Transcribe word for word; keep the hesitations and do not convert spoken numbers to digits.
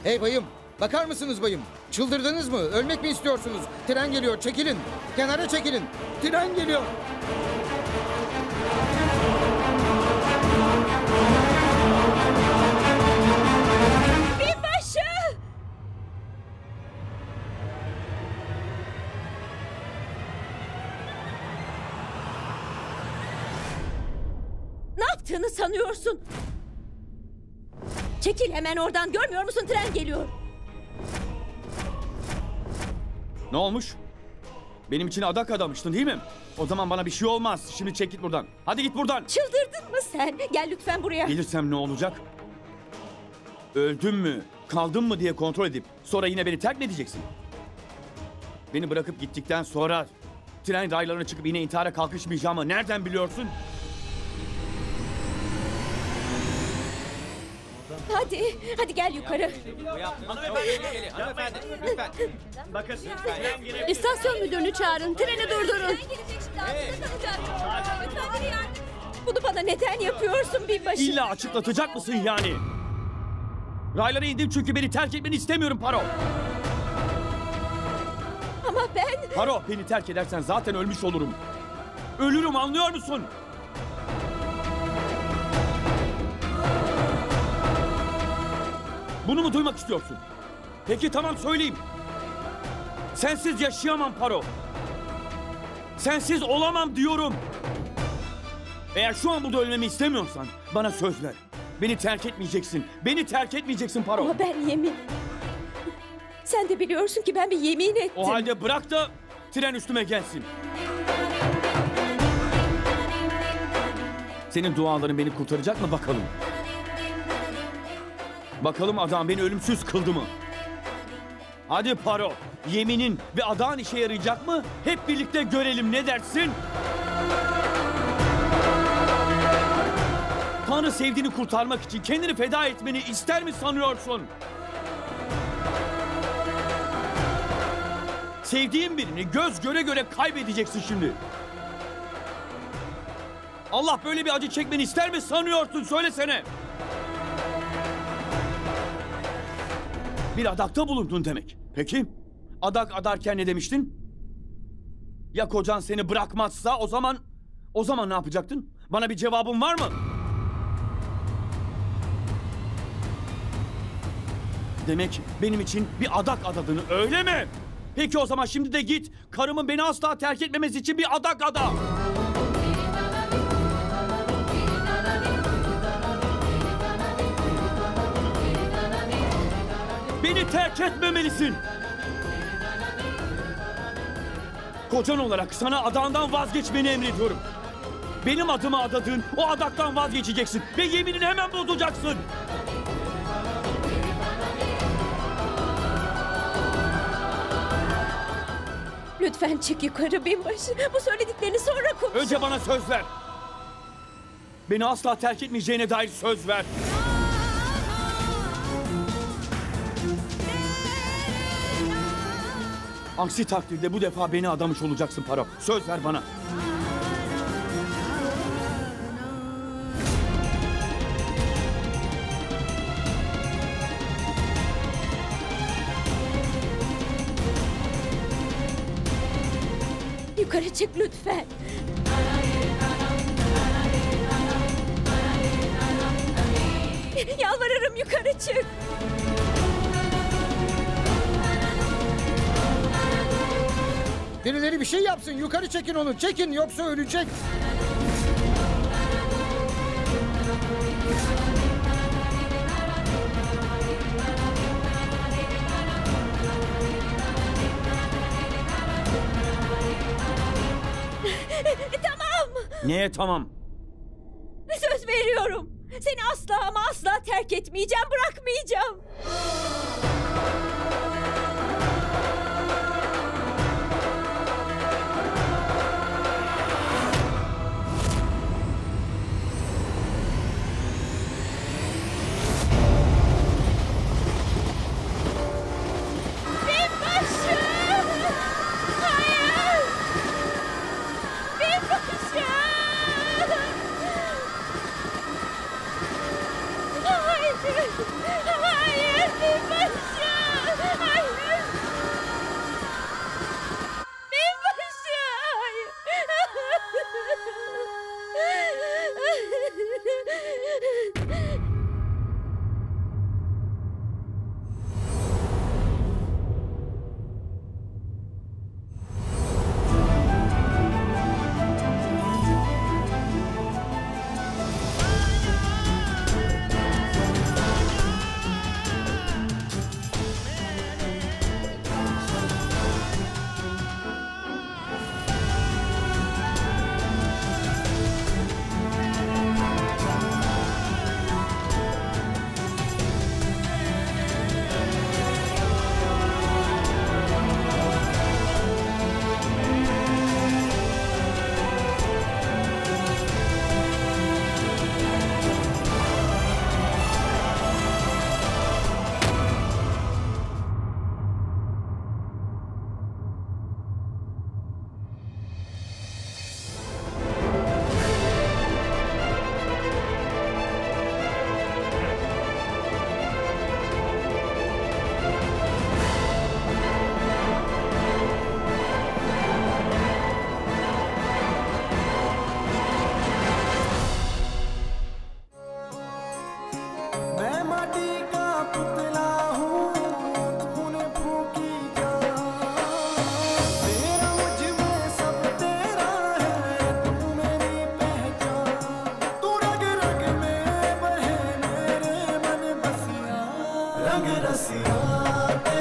Hey bayım, bakar mısınız bayım? Çıldırdınız mı? Ölmek mi istiyorsunuz? Tren geliyor, çekilin. Kenara çekilin. Tren geliyor. Binbaşı! Ne yaptığını sanıyorsun? Çekil hemen oradan, görmüyor musun tren geliyor. Ne olmuş? Benim için adak adamıştın değil mi? O zaman bana bir şey olmaz. Şimdi çek git buradan. Hadi git buradan. Çıldırdın mı sen? Gel lütfen buraya. Gelirsem ne olacak? Öldüm mü, kaldım mı diye kontrol edip sonra yine beni terk mi edeceksin? Beni bırakıp gittikten sonra tren raylarına çıkıp yine intihara kalkışmayacağımı nereden biliyorsun? Hadi, hadi gel yukarı. Hanımefendi, hanımefendi, lütfen. Bakın, tren gelebilir. İstasyon müdürünü çağırın, treni durdurun. Bunu bana neden yapıyorsun binbaşı? İlla açıklatacak mısın yani? Raylara indim çünkü beni terk etmeni istemiyorum Paro. Ama ben... Paro, beni terk edersen zaten ölmüş olurum. Ölürüm, anlıyor musun? Bunu mu duymak istiyorsun? Peki tamam, söyleyeyim. Sensiz yaşayamam Paro. Sensiz olamam diyorum. Eğer şu an burada ölmemi istemiyorsan bana söz ver. Beni terk etmeyeceksin. Beni terk etmeyeceksin Paro. Ama ben yemin... Sen de biliyorsun ki ben bir yemin ettim. O halde bırak da tren üstüme gelsin. Senin duaların beni kurtaracak mı bakalım? Bakalım adam beni ölümsüz kıldı mı? Hadi Paro, yeminin ve adağın işe yarayacak mı? Hep birlikte görelim, ne dersin? Tanrı sevdiğini kurtarmak için kendini feda etmeni ister mi sanıyorsun? Sevdiğin birini göz göre göre kaybedeceksin şimdi. Allah böyle bir acı çekmeni ister mi sanıyorsun? Söylesene. Bir adakta bulundun demek. Peki, adak adarken ne demiştin? Ya kocan seni bırakmazsa o zaman... O zaman ne yapacaktın? Bana bir cevabın var mı? Demek benim için bir adak adadığını, öyle mi? Peki o zaman şimdi de git, karımın beni asla terk etmemesi için bir adak ada. Beni terk etmemelisin. Kocan olarak sana adağından vazgeçmeni emrediyorum. Benim adıma adadığın o adaktan vazgeçeceksin ve yeminini hemen bozacaksın. Lütfen çık yukarı binbaşı. Bu söylediklerini sonra konuş. Önce bana söz ver. Beni asla terk etmeyeceğine dair söz ver. Aksi takdirde bu defa beni adamış olacaksın Paro. Söz ver bana. Yukarı çık lütfen. Yalvarırım, yukarı çık. Birileri bir şey yapsın. Yukarı çekin onu. Çekin, yoksa ölecek. Tamam. Neye tamam? Söz veriyorum. Seni asla ama asla terk etmeyeceğim, bırakmayacağım. Binbaşı! Hayır! Binbaşı! Hayır! Hayır! Binbaşı! रंग रसिया